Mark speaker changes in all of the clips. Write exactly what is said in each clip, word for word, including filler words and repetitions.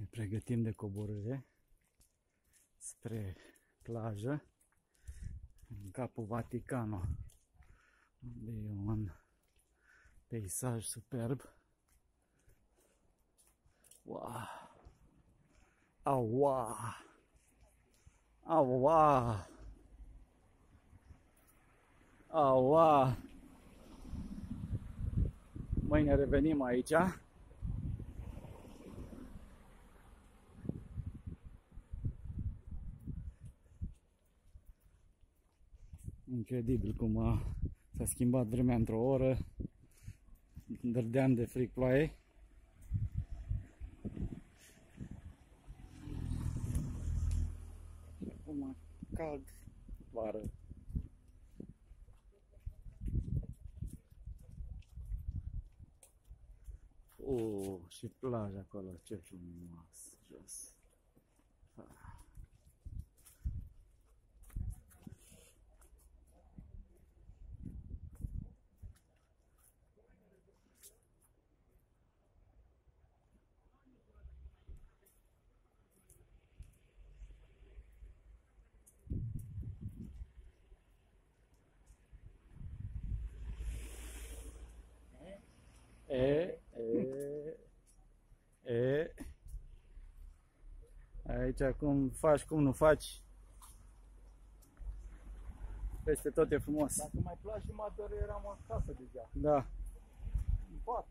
Speaker 1: pregătim de coborâre spre plajă, în capul Vaticano, unde e un peisaj superb. Wow! Aua! Aua! Aua! Mâine revenim aici. Incredibil cum s-a schimbat vremea într-o oră. Dărdeam de fric ploaie. Acum cald, vară. Oh, și plaja acolo, ce frumos, jos. Ah. E, e, e. Aici cum faci, cum nu faci. Peste tot e frumos.
Speaker 2: Dacă mai plouă jumătate de oră eram acasă deja.
Speaker 1: Da.
Speaker 2: În pat.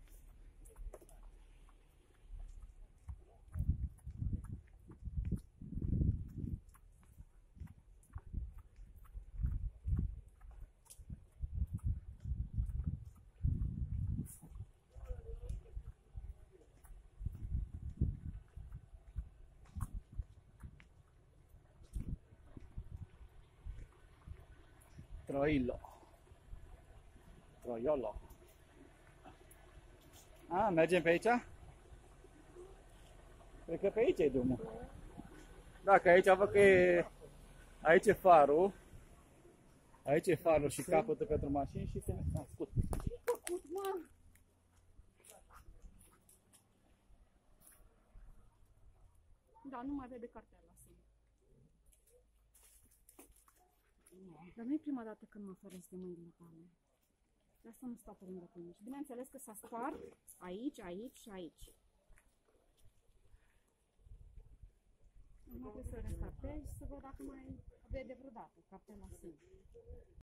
Speaker 1: Troilo. Troiolo. A, mergem pe aici? Cred că pe aici e drumul. Dacă aici văd că e... Aici e farul. Aici e farul și capătul pentru mașini și se ne ascult. Ce-ai făcut, mă?
Speaker 3: Da, nu mai vede cartela. Dar nu e prima dată când mă feresc de mâinile tale. De asta nu stau pe lângă tine. Și bineînțeles că s-a spart aici, aici și aici. Nu trebuie să restartezi să văd dacă mai vede vreodată cartela singură.